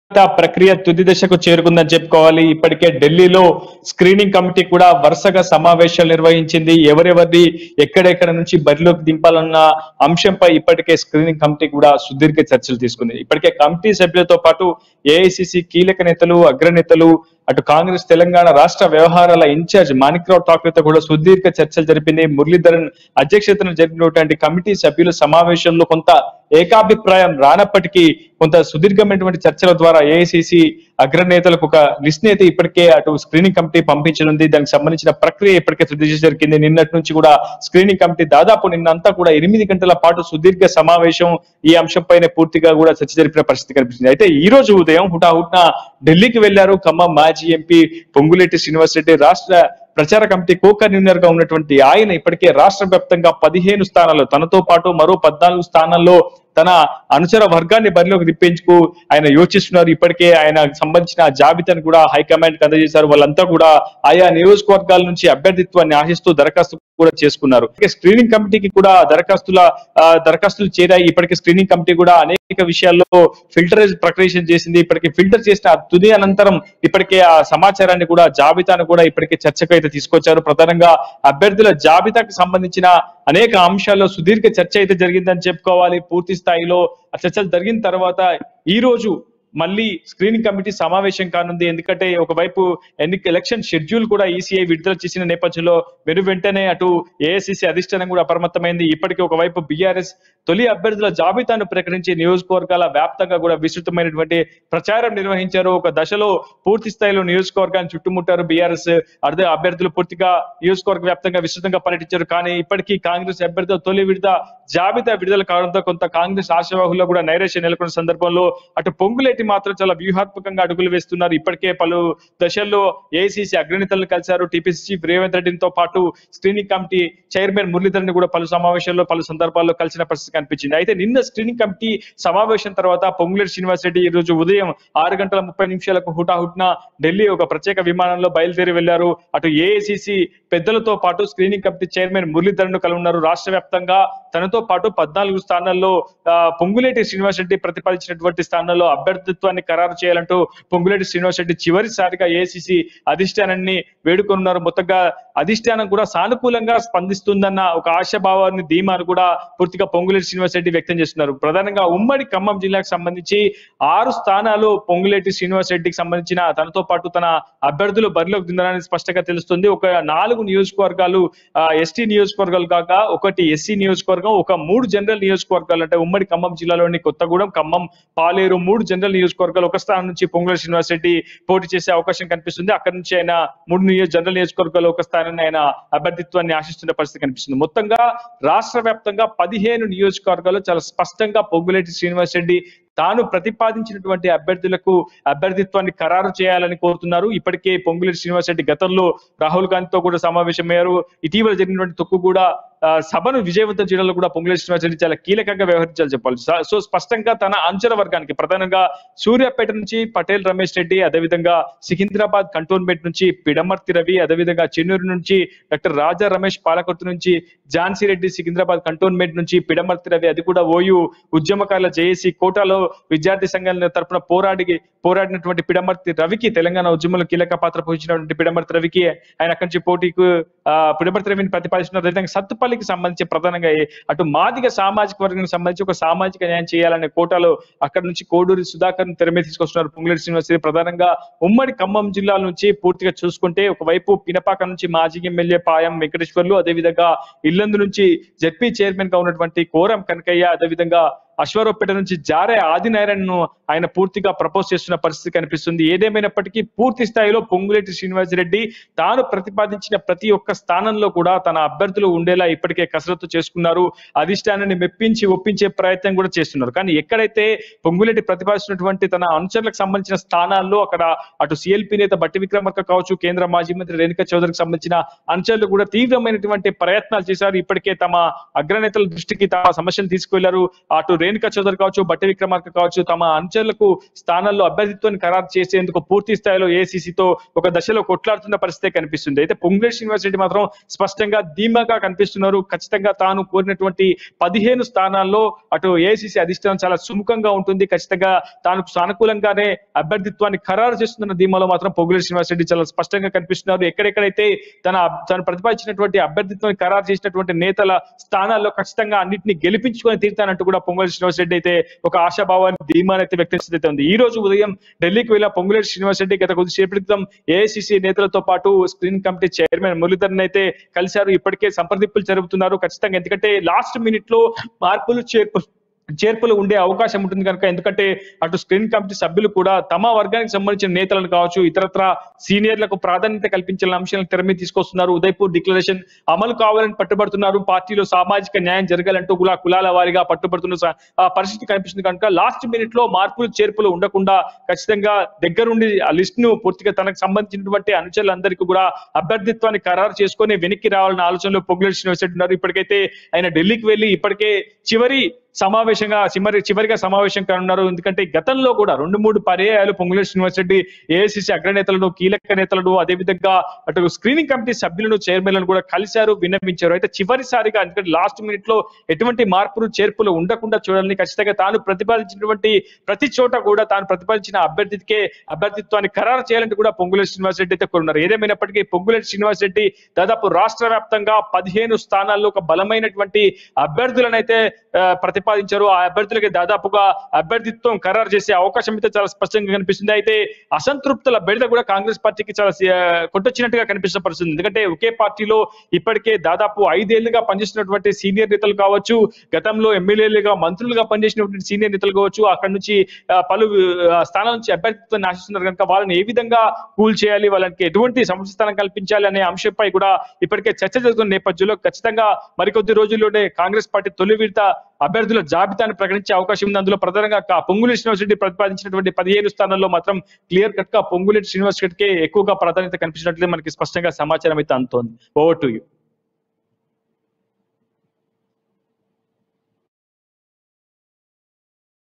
ప్రక్రియ తుది దశకు చేరుకుందని చెప్పుకోవాలి. ఇప్పటికే ఢిల్లీలో స్క్రీనింగ్ కమిటీ కూడా వరుసగా సమావేశాలు నిర్వహించింది. ఎవరెవరిని ఎక్కడెక్కడ నుంచి బరిలోకి దింపాలన్న అంశంపై ఇప్పటికే స్క్రీనింగ్ కమిటీ కూడా సుదీర్ఘ చర్చలు తీసుకుంది. ఇప్పటికే కమిటీ సభ్యులతో పాటు ఏఐసిసి కీలక నేతలు, అగ్రనేతలు, అటు కాంగ్రెస్ తెలంగాణ రాష్ట్ర వ్యవహారాల ఇన్ఛార్జ్ మాణిక్రావు ఠాకూర్తో కూడా సుదీర్ఘ చర్చలు జరిపింది. మురళీధరన్ అధ్యక్షతన జరిగినటువంటి కమిటీ సభ్యుల సమావేశంలో కొంత ఏకాభిప్రాయం రానప్పటికీ కొంత సుదీర్ఘమైనటువంటి చర్చల ద్వారా ఏఐసిసి అగ్రనేతలకు ఒక లిస్ట్ అయితే ఇప్పటికే అటు స్క్రీనింగ్ కమిటీ పంపించనుంది. దానికి సంబంధించిన ప్రక్రియ ఇప్పటికే తుది జరిగింది. నిన్నటి నుంచి కూడా స్క్రీనింగ్ కమిటీ దాదాపు నిన్నంతా కూడా 8 గంటల పాటు సుదీర్ఘ సమావేశం ఈ అంశంపైనే పూర్తిగా కూడా చర్చ జరిపిన పరిస్థితి కనిపిస్తుంది. అయితే ఈ రోజు ఉదయం హుటాహుట్న ఢిల్లీకి వెళ్లారు ఖమ్మం మాజీ ఎంపీ పొంగులేటి శ్రీనివాసరెడ్డి. రాష్ట్ర ప్రచార కమిటీ కో కన్వీనర్ గా ఉన్నటువంటి ఆయన ఇప్పటికే రాష్ట్ర వ్యాప్తంగా 15 స్థానాల్లో, తనతో పాటు మరో 14 స్థానాల్లో తన అనుచర వర్గాన్ని బరిలోకి తిప్పించుకు ఆయన యోచిస్తున్నారు. ఇప్పటికే ఆయన సంబంధించిన జాబితాను కూడా హైకమాండ్ కి అందజేశారు. వాళ్ళంతా కూడా ఆయా నియోజకవర్గాల నుంచి అభ్యర్థిత్వాన్ని ఆశిస్తూ దరఖాస్తు కూడా చేసుకున్నారు. స్క్రీనింగ్ కమిటీకి కూడా దరఖాస్తులు చేరాయి. ఇప్పటికే స్క్రీనింగ్ కమిటీ కూడా అనేక విషయాల్లో ఫిల్టరేజ్ ప్రక్రియ చేసింది. ఇప్పటికే ఫిల్టర్ చేసిన తుది అనంతరం ఇప్పటికే ఆ సమాచారాన్ని కూడా, జాబితాను కూడా ఇప్పటికే చర్చకు అయితే తీసుకొచ్చారు. ప్రధానంగా అభ్యర్థుల జాబితాకు సంబంధించిన అనేక అంశాల్లో సుదీర్ఘ చర్చ అయితే జరిగిందని చెప్పుకోవాలి. పూర్తి స్థాయిలో చర్చలు జరిగిన తర్వాత ఈ రోజు మళ్ళీ స్క్రీనింగ్ కమిటీ సమావేశం కానుంది. ఎందుకంటే ఒకవైపు ఎలక్షన్ షెడ్యూల్ కూడా ఈసీఐ విడుదల చేసిన నేపథ్యంలో వెంటనే అటు ఏఐసిసి అధిష్టానం కూడా అప్రమత్తమైంది. ఇప్పటికీ ఒకవైపు బీఆర్ఎస్ తొలి అభ్యర్థుల జాబితాను ప్రకటించి నియోజకవర్గాల వ్యాప్తంగా కూడా విస్తృతమైనటువంటి ప్రచారం నిర్వహించారు. ఒక దశలో పూర్తి స్థాయిలో నియోజకవర్గాన్ని చుట్టుముట్టారు బీఆర్ఎస్ అభ్యర్థులు. పూర్తిగా నియోజకవర్గ వ్యాప్తంగా విస్తృతంగా పర్యటించారు. కానీ ఇప్పటికీ కాంగ్రెస్ అభ్యర్థుల తొలి జాబితా విడుదల కావడంతో కొంత కాంగ్రెస్ ఆశావాహుల్లో కూడా నైరాశ్యం నెలకొన్న సందర్భంలో అటు పొంగులేటి మాత్రం చాలా వ్యూహాత్మకంగా అడుగులు వేస్తున్నారు. ఇప్పటికే పలు దశల్లో ఏఐసిసి అగ్రనేతలను కలిశారు. టీపీసీ చీఫ్ రేవంత్ రెడ్డితో పాటు స్క్రీనింగ్ కమిటీ చైర్మన్ మురళీధరన్ కూడా పలు సమావేశాల్లో, పలు సందర్భాల్లో కలిసిన పరిస్థితి కనిపించింది. అయితే నిన్న స్క్రీనింగ్ కమిటీ సమావేశం తర్వాత పొంగులేటి శ్రీనివాసరెడ్డి ఈ రోజు ఉదయం 6:30 హుటాహుట్న ఢిల్లీ ఒక ప్రత్యేక విమానంలో బయలుదేరి వెళ్లారు. అటు ఏఐసిసి పెద్దలతో పాటు స్క్రీనింగ్ కమిటీ చైర్మన్ మురళీధరన్ కలున్నారు. రాష్ట్ర వ్యాప్తంగా తనతో పాటు 14 స్థానాల్లో పొంగులేటి శ్రీనివాసరెడ్డి ప్రతిపాదించినటువంటి స్థానాల్లో అభ్యర్థిత్వాన్ని ఖరారు చేయాలంటూ పొంగులేటి శ్రీనివాసరెడ్డి చివరిసారిగా ఏఐసిసి అధిష్టానాన్ని వేడుకొన్నారు. మొత్తంగా అధిష్టానం కూడా సానుకూలంగా స్పందిస్తుందన్న ఒక ఆశాభావాన్ని, ధీమాను కూడా పూర్తిగా పొంగులేటి శ్రీనివాసరెడ్డి వ్యక్తం చేస్తున్నారు. ప్రధానంగా ఉమ్మడి ఖమ్మం జిల్లాకు సంబంధించి 6 స్థానాలు పొంగులేటి శ్రీనివాసరెడ్డికి సంబంధించిన తనతో పాటు తన అభ్యర్థులు బరిలోకి దిందడానికి స్పష్టంగా తెలుస్తుంది. ఒక 4 నియోజకవర్గాలు ఎస్టీ నియోజకవర్గాలు కాక ఒకటి ఎస్సీ నియోజకవర్గం, ఒక 3 జనరల్ నియోజకవర్గాలు, అంటే ఉమ్మడి ఖమ్మం జిల్లాలోని కొత్తగూడెం, ఖమ్మం, పాలేరు 3 జనరల్ నియోజకవర్గాలు ఒక స్థానం నుంచి పొంగులేటి శ్రీనివాసరెడ్డి పోటీ చేసే అవకాశం కనిపిస్తుంది. అక్కడి నుంచి ఆయన 3 జనరల్ నియోజకవర్గాలు ఒక స్థానాన్ని ఆయన అభ్యర్థిత్వాన్ని ఆశిస్తున్న పరిస్థితి కనిపిస్తుంది. మొత్తంగా రాష్ట్ర వ్యాప్తంగా 15 నియోజకవర్గాలు చాలా స్పష్టంగా పొంగులేటి శ్రీనివాసరెడ్డి తాను ప్రతిపాదించినటువంటి అభ్యర్థులకు అభ్యర్థిత్వాన్ని ఖరారు చేయాలని కోరుతున్నారు. ఇప్పటికే పొంగులేటి శ్రీనివాసరెడ్డి గతంలో రాహుల్ గాంధీతో కూడా సమావేశమయ్యారు. ఇటీవల జరిగినటువంటి తొక్కుగూడ సభను విజయవంతం చేయడంలో కూడా పొంగులేటి శ్రీనివాసరెడ్డి చాలా కీలకంగా వ్యవహరించాలని చెప్పాలి. సో స్పష్టంగా తన అంచన వర్గానికి, ప్రధానంగా సూర్యాపేట నుంచి పటేల్ రమేష్ రెడ్డి, అదేవిధంగా సికింద్రాబాద్ కంటోన్మెంట్ నుంచి పిడమర్తి రవి, అదేవిధంగా చెన్నూరు నుంచి డాక్టర్ రాజా రమేష్, పాలకొత్తు నుంచి ఝాన్సీ రెడ్డి, సికింద్రాబాద్ కంటోన్మెంట్ నుంచి పిడమర్తి రవి, అది కూడా ఓయూ ఉద్యమకారుల జేఏసీ కోటాలో విద్యార్థి సంఘాల తరఫున పోరాడినటువంటి పిడమర్తి రవికి, తెలంగాణ ఉద్యమంలో కీలక పాత్ర పోషించినటువంటి పిడమర్తి రవికి ఆయన అక్కడి నుంచి పోటీకు పిడమర్తి రవిని ప్రతిపాదిస్తున్నారు. అదేవిధంగా సత్తుపల్లికి సంబంధించి ప్రధానంగా అటు మాదిగ సామాజిక వర్గానికి సంబంధించి ఒక సామాజిక న్యాయం చేయాలనే కోటాలో అక్కడ నుంచి కోడూరి సుధాకర్ తెర మీద తీసుకొస్తున్నారు పొంగులేటి శ్రీనివాసరెడ్డి. ప్రధానంగా ఉమ్మడి ఖమ్మం జిల్లా నుంచి పూర్తిగా చూసుకుంటే ఒకవైపు పినపాక నుంచి మాజీ ఎమ్మెల్యే పాయం వెంకటేశ్వర్లు, అదేవిధంగా ఇల్లందు నుంచి జెడ్పీ చైర్మన్ గా ఉన్నటువంటి కోరం కనకయ్య, అదేవిధంగా అశ్వారావుపేట నుంచి జారే ఆదినారాయణ్ ను ఆయన పూర్తిగా ప్రపోజ్ చేస్తున్న పరిస్థితి కనిపిస్తుంది. ఏదేమైనప్పటికీ పూర్తి స్థాయిలో పొంగులేటి శ్రీనివాసరెడ్డి తాను ప్రతిపాదించిన ప్రతి ఒక్క స్థానంలో కూడా తన అభ్యర్థులు ఉండేలా ఇప్పటికే కసరత్తు చేసుకున్నారు. అధిష్టానాన్ని మెప్పించి ఒప్పించే ప్రయత్నం కూడా చేస్తున్నారు. కానీ ఎక్కడైతే పొంగులేటి ప్రతిపాదించినటువంటి తన అనుచరులకు సంబంధించిన స్థానాల్లో అక్కడ అటు సిఎల్పి నేత బట్టి విక్రమార్క కావచ్చు, కేంద్ర మాజీ మంత్రి రేణుకా చౌదరికి సంబంధించిన అనుచరులు కూడా తీవ్రమైనటువంటి ప్రయత్నాలు చేశారు. ఇప్పటికే తమ అగ్రనేతల దృష్టికి తమ సమస్యను తీసుకువెళ్లారు. అటు రేణుకా చౌదరి కావచ్చు, బట్టి విక్రమార్క కావచ్చు, తమ అనుచరులకు స్థానాల్లో అభ్యర్థిత్వాన్ని ఖరారు చేసేందుకు పూర్తి స్థాయిలో ఏఐసీసీతో ఒక దశలో కొట్లాడుతున్న పరిస్థితి కనిపిస్తుంది. అయితే పొంగులేటి శ్రీనివాసరెడ్డి మాత్రం స్పష్టంగా ధీమాగా కనిపిస్తున్నారు. ఖచ్చితంగా తాను కోరినటువంటి 15 స్థానాల్లో అటు ఏఐసీసీ అధిష్టానం చాలా సుముఖంగా ఉంటుంది, ఖచ్చితంగా తాను సానుకూలంగానే అభ్యర్థిత్వాన్ని ఖరారు చేస్తున్న ధీమాలో మాత్రం పొంగులేటి శ్రీనివాసరెడ్డి చాలా స్పష్టంగా కనిపిస్తున్నారు. ఎక్కడెక్కడైతే తను ప్రతిపాదించినటువంటి అభ్యర్థిత్వాన్ని ఖరారు చేసినటువంటి నేతల స్థానాల్లో ఖచ్చితంగా అన్నింటినీ గెలిపించుకొని తీరుతానంటూ కూడా పొంగులేటి శ్రీనివాసరెడ్డి అయితే ఒక ఆశాభావాన్ని ధీమాన్ని అయితే వ్యక్తం చేస్తూ ఉంది. ఈ రోజు ఉదయం ఢిల్లీకి వెళ్ళిన పొంగులేటి శ్రీనివాసరెడ్డి గత కొద్దిసేపటి క్రితం ఏఐసీసీ నేతలతో పాటు స్క్రీనింగ్ కమిటీ చైర్మన్ మురళీధరన్ అయితే కలిశారు. ఇప్పటికే సంప్రదింపులు జరుపుతున్నారు ఖచ్చితంగా, ఎందుకంటే లాస్ట్ మినిట్ లో మార్పులు చేర్పులు ఉండే అవకాశం ఉంటుంది కనుక, ఎందుకంటే అటు స్క్రీనింగ్ కమిటీ సభ్యులు కూడా తమ వర్గానికి సంబంధించిన నేతలను కావచ్చు, ఇతరత్ర సీనియర్లకు ప్రాధాన్యత కల్పించాలని అంశాలను తెర మీద తీసుకొస్తున్నారు. ఉదయపూర్ డిక్లరేషన్ అమలు కావాలని పట్టుబడుతున్నారు. పార్టీలో సామాజిక న్యాయం జరగాలంటూ కులాల వారీగా పట్టుబడుతున్న పరిస్థితి కనిపిస్తుంది కనుక లాస్ట్ మినిట్ లో మార్పులు చేర్పులు ఉండకుండా ఖచ్చితంగా దగ్గరుండి ఆ లిస్ట్ ను పూర్తిగా తనకు సంబంధించినటువంటి అనుచరులందరికీ కూడా అభ్యర్థిత్వాన్ని ఖరారు చేసుకొని వెనక్కి రావాలన్న ఆలోచనలో పొంగులేటి శ్రీనివాసరెడ్డి ఉన్నారు. ఇప్పటికైతే ఆయన ఢిల్లీకి వెళ్లి ఇప్పటికే చివరిగా సమావేశం కానున్నారు. ఎందుకంటే గతంలో కూడా 2-3 పర్యాయాలు పొంగులేటి శ్రీనివాసరెడ్డి ఏఐసీసీ అగ్రనేతలను, కీలక నేతలను, అదేవిధంగా అటు స్క్రీనింగ్ కమిటీ సభ్యులను, చైర్మన్లను కూడా కలిశారు, విన్నవించారు. అయితే చివరిసారిగా ఎందుకంటే లాస్ట్ మినిట్ లో ఎటువంటి మార్పులు చేర్పులు ఉండకుండా చూడాలని ఖచ్చితంగా తాను ప్రతిపాదించినటువంటి ప్రతి చోట కూడా తాను ప్రతిపాదించిన అభ్యర్థిత్వాన్ని ఖరారు చేయాలంటూ కూడా పొంగులేటి శ్రీనివాసరెడ్డి అయితే కోరున్నారు. ఏదేమైనప్పటికీ పొంగులేటి శ్రీనివాసరెడ్డి దాదాపు రాష్ట్ర వ్యాప్తంగా 15 స్థానాల్లో ఒక బలమైనటువంటి అభ్యర్థులను అయితే ప్రతిపాదించారు. ఆ అభ్యర్థులకి దాదాపుగా అభ్యర్థిత్వం ఖరారు చేసే అవకాశం అయితే చాలా స్పష్టంగా కనిపిస్తుంది. అయితే అసంతృప్తుల బెడద కూడా కాంగ్రెస్ పార్టీకి చాలా కొట్టొచ్చినట్టుగా కనిపిస్తున్న పరిస్థితి. ఎందుకంటే ఒకే పార్టీలో ఇప్పటికే దాదాపు 5 ఏళ్లుగా పనిచేసినటువంటి సీనియర్ నేతలు కావచ్చు, గతంలో ఎమ్మెల్యేలుగా, మంత్రులుగా పనిచేసినటువంటి సీనియర్ నేతలు కావచ్చు, అక్కడ నుంచి పలు స్థానాల నుంచి అభ్యర్థిత్వాన్ని ఆశిస్తున్నారు కనుక వాళ్ళని ఏ విధంగా కూల్ చేయాలి, వాళ్ళకి ఎటువంటి సముచిత స్థానం కల్పించాలి అనే అంశంపై కూడా ఇప్పటికే చర్చ జరుగుతున్న నేపథ్యంలో ఖచ్చితంగా మరికొద్ది రోజుల్లోనే కాంగ్రెస్ పార్టీ తొలి విడత అభ్యర్థుల జాబితాను ప్రకటించే అవకాశం ఉంది. అందులో ప్రధానంగా పొంగులేటి శ్రీనివాసరెడ్డి ప్రతిపాదించినటువంటి 15 స్థానాల్లో మాత్రం క్లియర్ కట్ గా పొంగులేటి శ్రీనివాసరెడ్డికే ఎక్కువగా ప్రాధాన్యత కనిపించినట్లే మనకి స్పష్టంగా సమాచారం అయితే అందుతోంది. Over to you.